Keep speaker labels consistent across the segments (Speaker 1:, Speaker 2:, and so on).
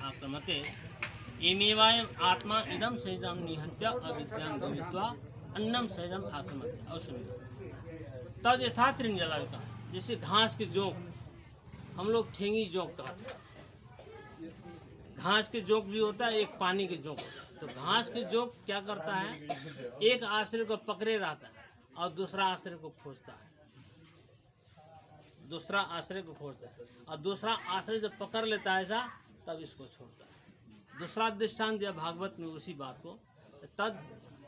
Speaker 1: आक्रमते एमेवायम आत्मा इदम शरीरम निहत्य अविद्यां गमित्वा अन्नम शरीरम आक्रमते। और सुनिए, तद यथा त्रिंजलाविका, जैसे घास के जोंक, हम लोग ठेंगी जोंक कहते हैं। घास के जोंक भी होता है, एक पानी के जोंक होता है। तो घास के जोंक क्या करता है, एक आश्रय को पकड़े रहता है और दूसरा आश्रय को खोजता है, दूसरा आश्रय को खोजता है, और दूसरा आश्रय जब पकड़ लेता है ऐसा, तब इसको छोड़ता है। दूसरा दृष्टांत दिया भागवत में उसी बात को, तद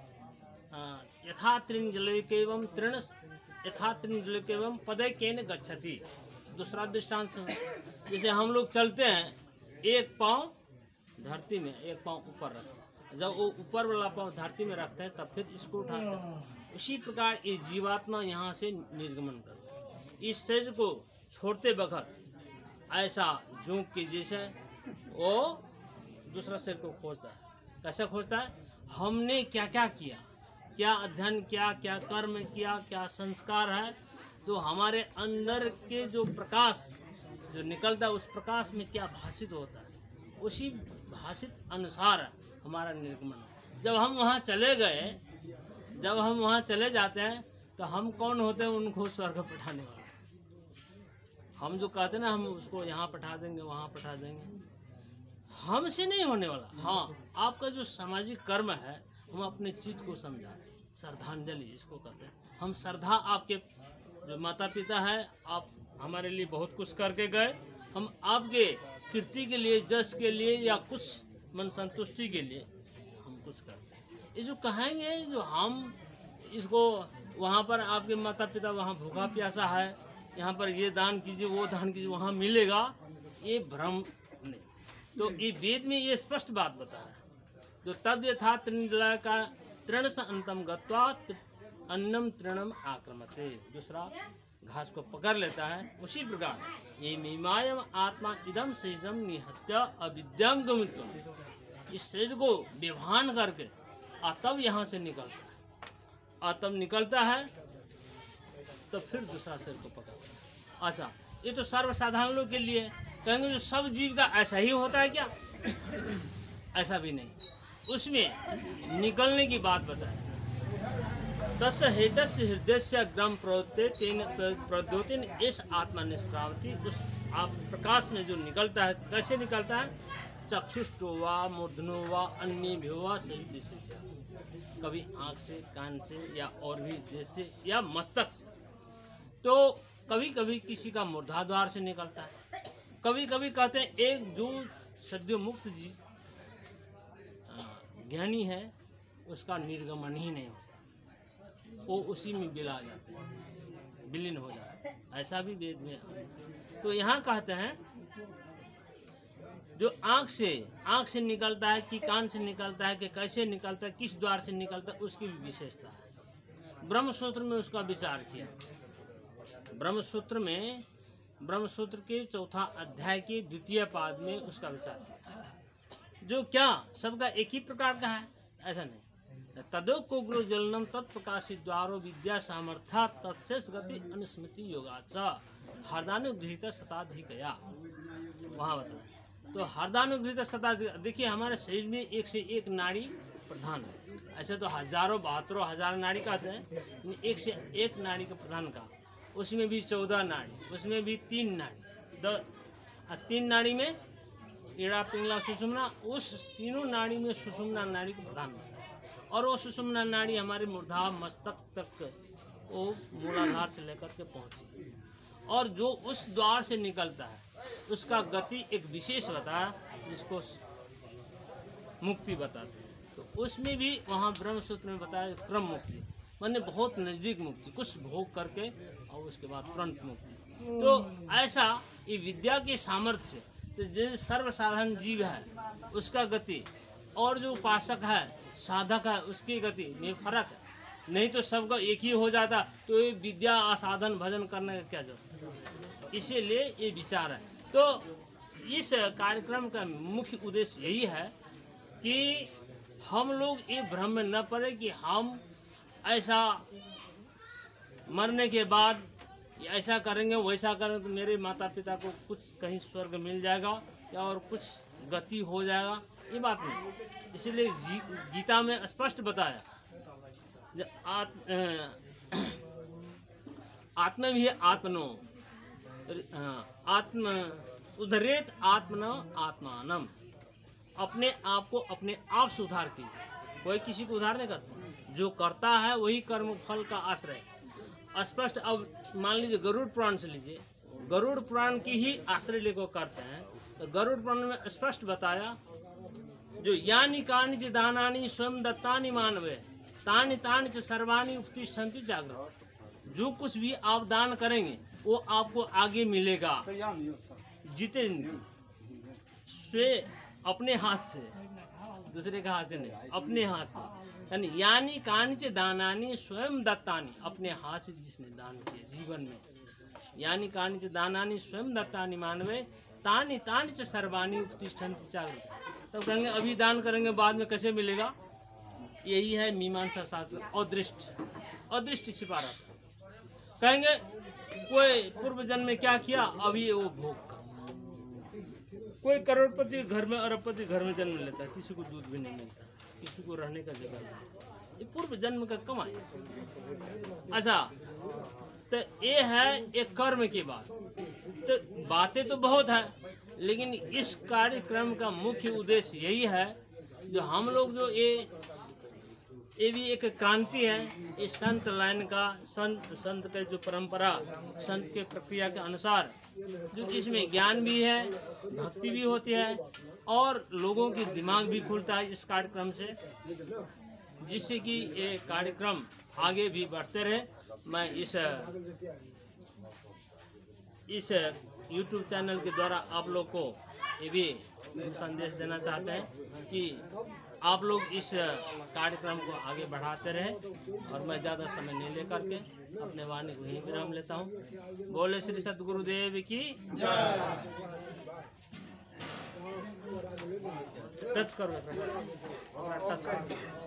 Speaker 1: यथा त्रिंजलैकेवं तृण यथा त्रिंजलैकेवं पदैकेन गच्छति। दूसरा दृष्टांत से, जैसे हम लोग चलते हैं, एक पाँव धरती में, एक पाँव ऊपर रखते हैं, जब वो ऊपर वाला पाँव धरती में रखते हैं तब फिर इसको उठाते हैं। उसी प्रकार ये जीवात्मा यहाँ से निर्गमन करता है। इस शरीर को छोड़ते वक्त ऐसा जोंक के जैसे वो दूसरा शरीर को खोजता है। कैसे खोजता है, हमने क्या क्या किया, क्या अध्ययन किया, क्या कर्म किया, क्या संस्कार है, तो हमारे अंदर के जो प्रकाश जो निकलता है उस प्रकाश में क्या भाषित होता है, उसी भाषित अनुसार हमारा निर्गमन है। जब हम वहाँ चले गए, जब हम वहाँ चले जाते हैं तो हम कौन होते हैं, उनको स्वर्ग पठाने वाले। हम जो कहते हैं ना, हम उसको यहाँ पठा देंगे, वहाँ पठा देंगे, हमसे नहीं होने वाला। हाँ, आपका जो सामाजिक कर्म है, हम अपने चित्त को समझाएं, श्रद्धांजलि इसको कहते हैं। हम श्रद्धा, आपके जो माता पिता है, आप हमारे लिए बहुत कुछ करके गए, हम आपके कीर्ति के लिए, जश के लिए, या कुछ मन संतुष्टि के लिए हम कुछ करते हैं। ये जो कहेंगे, जो हम इसको वहाँ पर आपके माता पिता वहाँ भूखा प्यासा है, यहाँ पर ये दान कीजिए, वो दान कीजिए, वहाँ मिलेगा, ये भ्रम नहीं। तो ये वेद में ये स्पष्ट बात बता रहा है, जो तद यथा त्रिंजला का तृण स अंतम गत्वा अन्नम तृणम आक्रमते, दूसरा घास को पकड़ लेता है, उसी प्रकार ये मीमायम आत्मा इदम शरीरम निहत्य अविद्यां गमित्वा, इस शरीर को विभान करके तब यहाँ से निकलता है, और तब निकलता है तो फिर दूसरा शरीर को पकड़ता है। अच्छा, ये तो सर्वसाधारण लोग के लिए कहेंगे, जो सब जीव का ऐसा ही होता है क्या? ऐसा भी नहीं, उसमें निकलने की बात बताए। तस् हेतस्य हृदय से ग्रम प्रवृत्ते तेन प्रद्योतिन इस आत्मा निष्क्रावती, उस आप प्रकाश में जो निकलता है, कैसे निकलता है, चक्षुष्टो वा मूर्धनो वा अन्य वा शरीर से, कभी आँख से, कान से, या और भी जैसे, या मस्तक से। तो कभी कभी किसी का मूर्धाद्वार से निकलता है, कभी कभी कहते हैं एक जो सद्यो मुक्त जी ज्ञानी है, उसका निर्गमन ही नहीं होता, वो उसी में विला जाते हैं, विलीन हो जाता है, ऐसा भी वेद में। तो यहाँ कहते हैं जो आँख से निकलता है, कि कान से निकलता है, कि कैसे निकलता है, किस द्वार से निकलता है, उसकी भी विशेषता है। ब्रह्मसूत्र में उसका विचार किया। ब्रह्मसूत्र के चौथा अध्याय के द्वितीय पाद में उसका विचार किया, जो क्या सबका एक ही प्रकार का है, ऐसा नहीं। तदो को गुरु जलनम तत्प्रकाशित द्वारो विद्या सामर्थ्या तत्शेष गति अनुस्मृति योगाच हरदानुगृहित शताधिकया, वहाँ बताया। तो हरदानुगृहित शताधिक, देखिए हमारे शरीर में एक से एक नाड़ी प्रधान है, ऐसे तो हजारों बहत्तरों हजार नाड़ी कहते हैं, एक से एक नाड़ी का प्रधान का, उसमें भी 14 नाड़ी, उसमें भी 3 नाड़ी, 3 नाड़ी में ईड़ा पिंगला सुषुम्ना, उस तीनों नाड़ी में सुषुम्ना नाड़ी को प्रधान है। और वो सुषुम्ना नाड़ी हमारे मूर्धा मस्तक तक वो मूलाधार से लेकर के पहुँची, और जो उस द्वार से निकलता है उसका गति एक विशेष बताया, जिसको मुक्ति बताते हैं। तो उसमें भी वहाँ ब्रह्मसूत्र में बताया क्रम मुक्ति, माने बहुत नज़दीक मुक्ति, कुछ भोग करके और उसके बाद तुरंत मुक्ति। तो ऐसा ये विद्या के सामर्थ्य से, तो जो सर्वसाधारण जीव है उसका गति, और जो उपासक है, साधक है, उसकी गति में फर्क है। नहीं तो सबका एक ही हो जाता, तो ये विद्या आसाधन भजन करने का क्या जरूरत। इसीलिए ये विचार है। तो इस कार्यक्रम का मुख्य उद्देश्य यही है कि हम लोग ये भ्रम में न पड़े कि हम ऐसा मरने के बाद ऐसा करेंगे, वैसा करेंगे, तो मेरे माता पिता को कुछ कहीं स्वर्ग मिल जाएगा, या और कुछ गति हो जाएगा, ये बात नहीं। इसीलिए गीता में स्पष्ट बताया आत्म भी आत्मनो आत्म उद्धरेत आत्मनो आत्मानम, अपने आप को अपने आप से उद्धार कीजिए। कोई किसी को उद्धार नहीं करता, जो करता है वही कर्म फल का आश्रय। स्पष्ट अब मान लीजिए गरुड़ पुराण से लीजिए, गरुड़ पुराण की ही आश्रय लेकर करते हैं, तो गरुड़ पुराण में स्पष्ट बताया जो यानी कानि च दानानि स्वयं दत्तानि मानवे तानि तानि च सर्वाणि उपतिष्ठन्ति जागृत। जो कुछ भी आप दान करेंगे वो आपको आगे मिलेगा, जितेंगे स्वे अपने हाथ से, दूसरे का हाथ से नहीं, अपने हाथ से। यानी कानि च दानानि स्वयं दत्तानि, अपने हाथ से जिसने दान किए जीवन में, यानी कानि च दानानि स्वयं दत्तानि मानवे तानि तानि च सर्वाणि उपतिष्ठन्ति जागृत। तब कहेंगे अभी दान करेंगे बाद में कैसे मिलेगा, यही है मीमांसा शास्त्र। अदृष्ट छिपा रहता। कहेंगे कोई पूर्व जन्म में क्या किया, अभी वो भोग कर। कोई करोड़पति घर में, अरबपति घर में जन्म लेता है, किसी को दूध भी नहीं मिलता, किसी को रहने का जगह नहीं, ये पूर्व जन्म का कमाई। अच्छा, तो ये है एक कर्म की बात। तो बातें तो बहुत है, लेकिन इस कार्यक्रम का मुख्य उद्देश्य यही है जो हम लोग जो ये भी एक क्रांति है, ये संत लाइन का, संत के जो परंपरा, संत के प्रक्रिया के अनुसार जो इसमें ज्ञान भी है, भक्ति भी होती है और लोगों की दिमाग भी खुलता है इस कार्यक्रम से, जिससे कि ये कार्यक्रम आगे भी बढ़ते रहे। मैं इस YouTube चैनल के द्वारा आप लोग को ये भी संदेश देना चाहते हैं कि आप लोग इस कार्यक्रम को आगे बढ़ाते रहें। और मैं ज़्यादा समय नहीं लेकर के अपने वाणी को यहीं विराम लेता हूँ। बोले श्री सद्गुरुदेव की टच करो, टच करो।